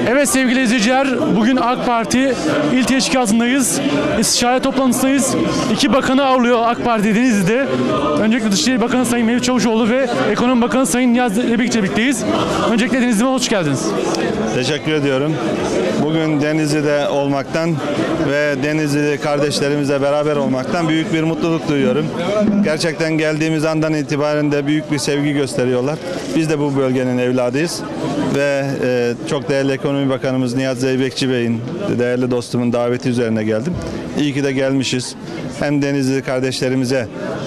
Evet sevgili izleyiciler, bugün AK Parti İl Teşkilatı'ndayız. İstişare toplantısındayız. İki bakanı ağırlıyor AK Parti Denizli'de. Öncelikle Dışişleri Bakanı Sayın Mevlüt Çavuşoğlu ve Ekonomi Bakanı Sayın Niyazi Rebek'le birlikteyiz. Öncelikle Denizli'me hoş geldiniz. Teşekkür ediyorum. Bugün Denizli'de olmaktan ve Denizli kardeşlerimizle beraber olmaktan büyük bir mutluluk duyuyorum. Gerçekten geldiğimiz andan itibaren de büyük bir sevgi gösteriyorlar. Biz de bu bölgenin evladıyız ve çok değerli Ekonomi Bakanımız Niyazi Zeybekçi Bey'in, değerli dostumun daveti üzerine geldim. İyi ki de gelmişiz. Hem Denizli kardeşlerimize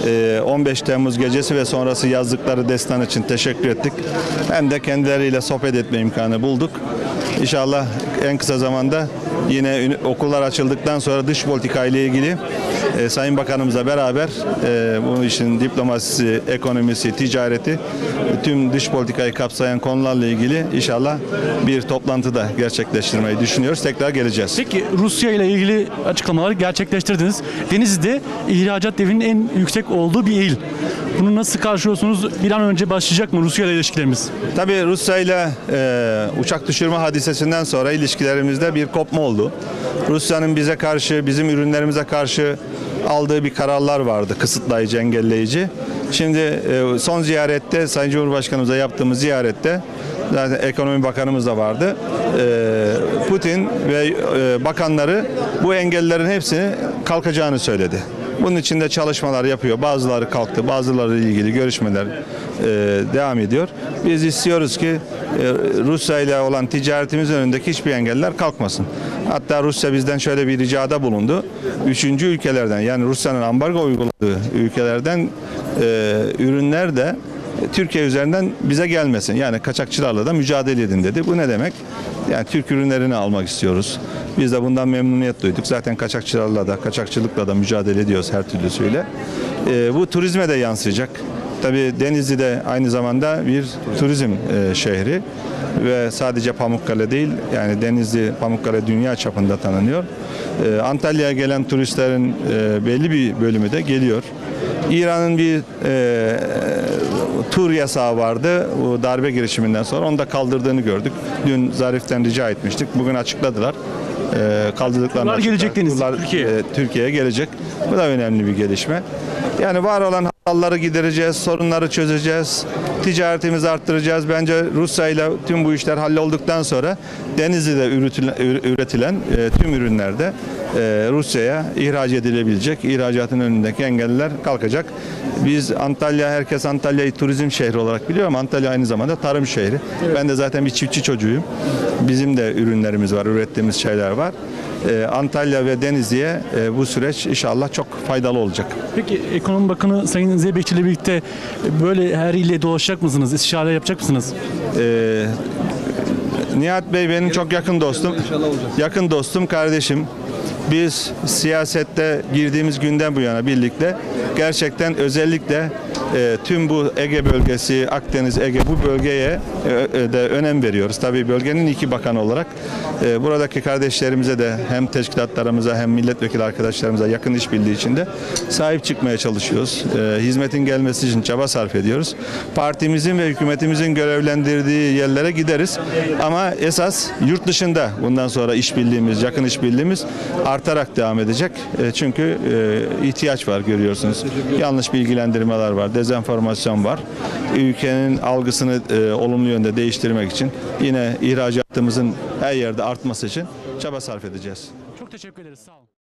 15 Temmuz gecesi ve sonrası yazdıkları destan için teşekkür ettik. Hem de kendileriyle sohbet etme imkanı bulduk. İnşallah en kısa zamanda yine okullar açıldıktan sonra dış politika ile ilgili Sayın Bakanımızla beraber bu işin diplomasisi, ekonomisi, ticareti, tüm dış politikayı kapsayan konularla ilgili inşallah bir toplantıda gerçekleştirmeyi düşünüyoruz. Tekrar geleceğiz. Peki Rusya ile ilgili açıklamaları gerçekleştirdiniz. Denizli'de ihracat devinin en yüksek olduğu bir il. Bunu nasıl karşılıyorsunuz? Bir an önce başlayacak mı Rusya ile ilişkilerimiz? Tabii Rusya ile uçak düşürme hadisesinden sonra ilişkilerimizde bir kopma oldu. Rusya'nın bize karşı, bizim ürünlerimize karşı aldığı bir kararlar vardı, kısıtlayıcı, engelleyici. Şimdi son ziyarette, Sayın Cumhurbaşkanımıza yaptığımız ziyarette, zaten Ekonomi Bakanımız da vardı. Putin ve bakanları bu engellerin hepsini kalkacağını söyledi. Bunun için de çalışmalar yapıyor. Bazıları kalktı, bazıları ile ilgili görüşmeler devam ediyor. Biz istiyoruz ki Rusya ile olan ticaretimizin önündeki hiçbir engeller kalkmasın. Hatta Rusya bizden şöyle bir ricada bulundu. Üçüncü ülkelerden, yani Rusya'nın ambargo uyguladığı ülkelerden ürünler de Türkiye üzerinden bize gelmesin. Yani kaçakçılarla da mücadele edin dedi. Bu ne demek? Yani Türk ürünlerini almak istiyoruz. Biz de bundan memnuniyet duyduk. Zaten kaçakçılarla da, kaçakçılıkla da mücadele ediyoruz her türlüsüyle. Bu turizme de yansıyacak. Tabii Denizli de aynı zamanda bir turizm şehri ve sadece Pamukkale değil, yani Denizli, Pamukkale dünya çapında tanınıyor. Antalya'ya gelen turistlerin belli bir bölümü de geliyor. İran'ın bir tur yasağı vardı bu darbe girişiminden sonra, onu da kaldırdığını gördük. Dün Zarif'ten rica etmiştik. Bugün açıkladılar. Kaldırdıklarını Turlar gelecek Denizli, Türkiye'ye gelecek. Bu da önemli bir gelişme. Yani var olan hataları gidereceğiz, sorunları çözeceğiz, ticaretimizi arttıracağız. Bence Rusya ile tüm bu işler hallolduktan sonra Denizli'de üretilen tüm ürünler de Rusya'ya ihraç edilebilecek. İhracatın önündeki engeller kalkacak. Biz herkes Antalya'yı turizm şehri olarak biliyor ama Antalya aynı zamanda tarım şehri. Evet. Ben de zaten bir çiftçi çocuğuyum. Bizim de ürünlerimiz var, ürettiğimiz şeyler var. Antalya ve Denizli'ye bu süreç inşallah çok faydalı olacak. Peki Ekonomi Bakanı Sayın Zeybekçi ile birlikte böyle her ile dolaşacak mısınız? İstişare yapacak mısınız? Nihat Bey benim çok yakın dostum. Yakın dostum, kardeşim. Biz siyasette girdiğimiz günden bu yana birlikte gerçekten özellikle tüm bu Ege bölgesi, Akdeniz, Ege, bu bölgeye de önem veriyoruz. Tabii bölgenin iki bakanı olarak buradaki kardeşlerimize de hem teşkilatlarımıza hem milletvekili arkadaşlarımıza yakın işbirliği içinde sahip çıkmaya çalışıyoruz. Hizmetin gelmesi için çaba sarf ediyoruz. Partimizin ve hükümetimizin görevlendirdiği yerlere gideriz. Ama esas yurt dışında bundan sonra işbirliğimiz, yakın işbirliğimiz artarak devam edecek. Çünkü ihtiyaç var, görüyorsunuz. Yanlış bilgilendirmeler var, dezenformasyon var. Ülkenin algısını olumlu yönde değiştirmek için yine ihracatımızın her yerde artması için çaba sarf edeceğiz. Çok teşekkür ederiz. Sağ olun.